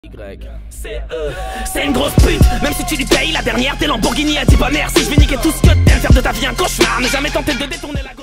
C'est une grosse pute, même si tu lui payes la dernière, tes Lamborghini, elle dit pas merci. Je vais niquer tout ce que t'aimes, faire de ta vie un cauchemar, ne jamais tenter de détourner la gauche.